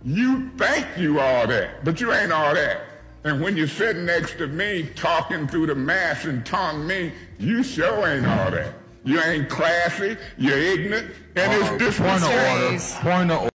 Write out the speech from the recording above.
You think you all that, but you ain't all that. And when you're sitting next to me talking through the mask and taunting me, you sure ain't all that. You ain't classy, you're ignorant, and it's disrespectful. Point of order.